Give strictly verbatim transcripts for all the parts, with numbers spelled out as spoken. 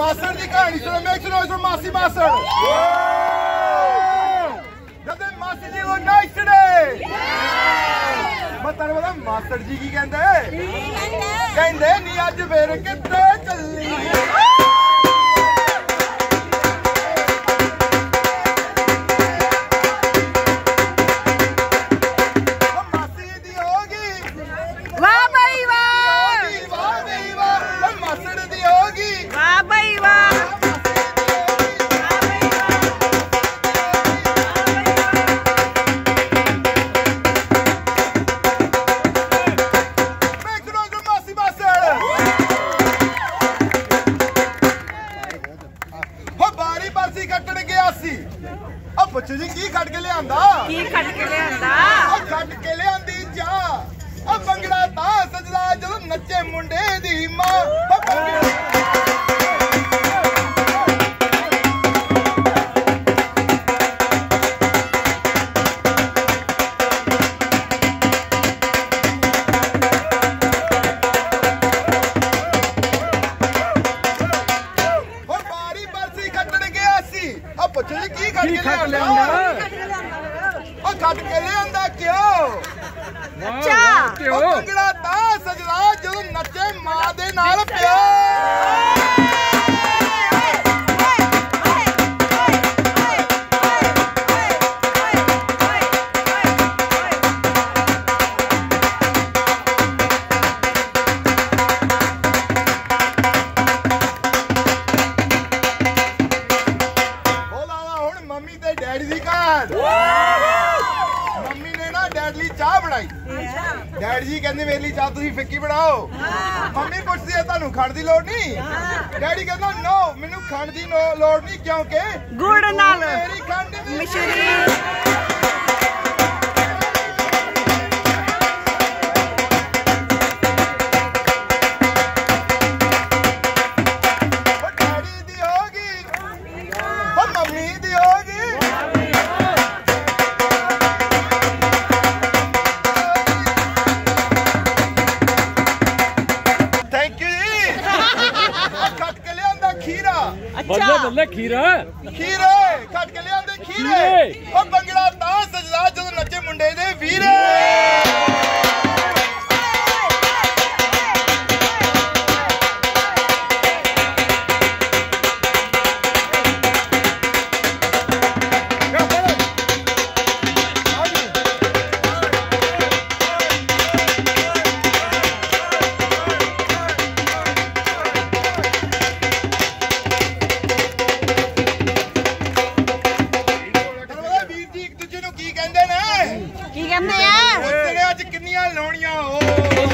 मासड़ की कहानी सुनो मेक सुनो सुनो मासी मासड़ जब मासी जी वो नाइस डे मैं तेरे पता मासड़ जी की कहंदे कहंदे नी अज फिर कित्ते चली बच्चू जी की खट के लियांदा की खट के लियांदा ओ खट के लियांदी जा ओ भंगड़ा ता सजदा जदों नचे मुंडे दी मां ओ बारी बरसी कटण गया सी ओ बच्चू जी की खट के लियांदा खट के लियांदा क्यों अच्छा क्यों भंगड़ा ता सजदा जदों नचे मां दे नाल प्यो मम्मी ते डैडी दी घर मम्मी ने ना डैडी ली चाह बनाई डैडी जी कहंदे मेरे लिए चाह तुसी फिक्की बनाओ मम्मी पुछदी है तानू खाण दी लोड़ नहीं डैडी कहंदा नो मैनू खाण दी लोड़ नहीं क्योंकि गुड़ नाल मेरी खंड मिश्री बल्ले बल्ले खीरा खीरे खट के लियांदे खीरे ओ भंगड़ा ता सजदा जदों नचे मुंडे दे वीरे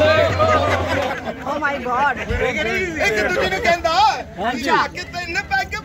एक दूजे ने कहंदा अच्छा कि तैने पैग